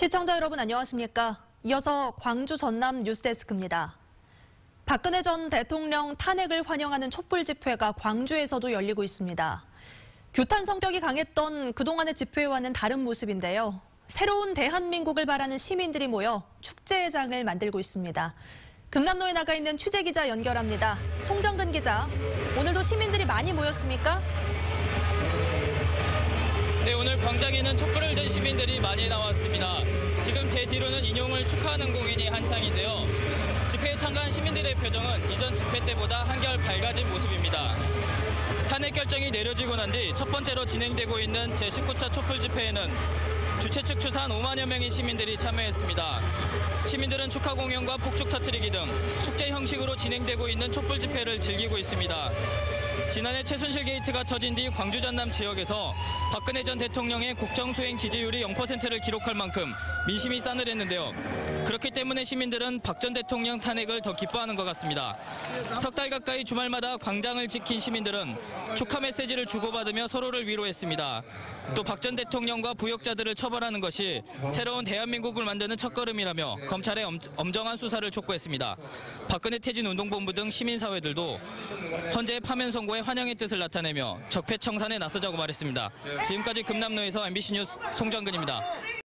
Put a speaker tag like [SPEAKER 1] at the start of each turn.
[SPEAKER 1] 시청자 여러분 안녕하십니까? 이어서 광주 전남 뉴스데스크입니다. 박근혜 전 대통령 탄핵을 환영하는 촛불 집회가 광주에서도 열리고 있습니다. 규탄 성격이 강했던 그동안의 집회와는 다른 모습인데요. 새로운 대한민국을 바라는 시민들이 모여 축제의 장을 만들고 있습니다. 금남로에 나가 있는 취재기자 연결합니다. 송정근 기자, 오늘도 시민들이 많이 모였습니까?
[SPEAKER 2] 네, 오늘 광장에는 촛불을 든 시민들이 많이 나왔습니다. 지금 제 뒤로는 인용을 축하하는 공연이 한창인데요. 집회에 참가한 시민들의 표정은 이전 집회 때보다 한결 밝아진 모습입니다. 탄핵 결정이 내려지고 난 뒤 첫 번째로 진행되고 있는 제19차 촛불 집회에는 주최 측 추산 5만여 명의 시민들이 참여했습니다. 시민들은 축하 공연과 폭죽 터뜨리기 등 축제 형식으로 진행되고 있는 촛불 집회를 즐기고 있습니다. 지난해 최순실 게이트가 터진 뒤 광주 전남 지역에서 박근혜 전 대통령의 국정수행 지지율이 0%를 기록할 만큼 민심이 싸늘했는데요. 그렇기 때문에 시민들은 박 전 대통령 탄핵을 더 기뻐하는 것 같습니다. 석 달 가까이 주말마다 광장을 지킨 시민들은 축하 메시지를 주고받으며 서로를 위로했습니다. 또 박 전 대통령과 부역자들을 처벌하는 것이 새로운 대한민국을 만드는 첫걸음이라며 검찰의 엄정한 수사를 촉구했습니다. 박근혜 퇴진 운동본부 등 시민사회들도 헌재의 파면 선고에 환영의 뜻을 나타내며 적폐 청산에 나서자고 말했습니다. 지금까지 금남로에서 MBC 뉴스 송정근입니다.